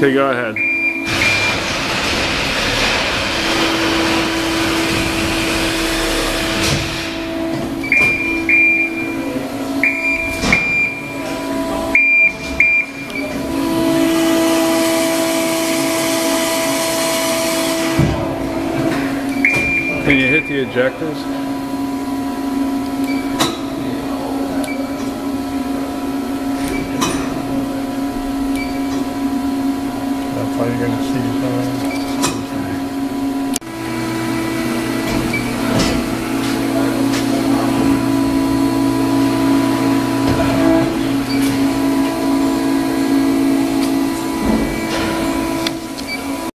Okay, go ahead. Can you hit the ejectors?